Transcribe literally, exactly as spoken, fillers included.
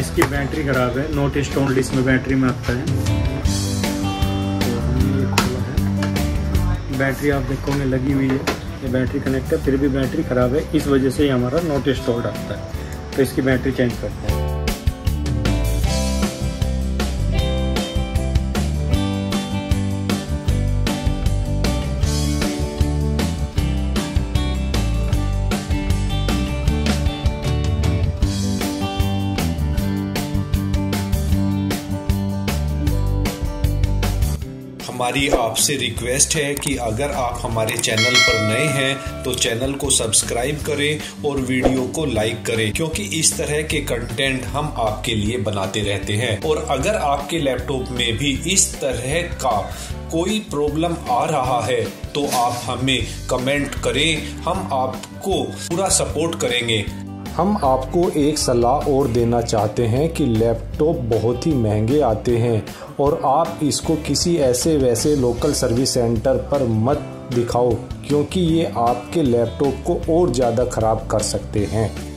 इसकी बैटरी ख़राब है, नॉट इंस्टॉल्ड इसमें बैटरी में आता है। तो हमने ये खोला है, बैटरी आप देखोगे लगी हुई है, ये बैटरी कनेक्ट है, फिर भी बैटरी ख़राब है, इस वजह से हमारा नॉट इंस्टॉल्ड आता है। तो इसकी बैटरी चेंज करते हैं। हमारी आपसे रिक्वेस्ट है कि अगर आप हमारे चैनल पर नए हैं तो चैनल को सब्सक्राइब करें और वीडियो को लाइक करें, क्योंकि इस तरह के कंटेंट हम आपके लिए बनाते रहते हैं। और अगर आपके लैपटॉप में भी इस तरह का कोई प्रॉब्लम आ रहा है तो आप हमें कमेंट करें, हम आपको पूरा सपोर्ट करेंगे। हम आपको एक सलाह और देना चाहते हैं कि लैपटॉप बहुत ही महंगे आते हैं और आप इसको किसी ऐसे वैसे लोकल सर्विस सेंटर पर मत दिखाओ, क्योंकि ये आपके लैपटॉप को और ज़्यादा ख़राब कर सकते हैं।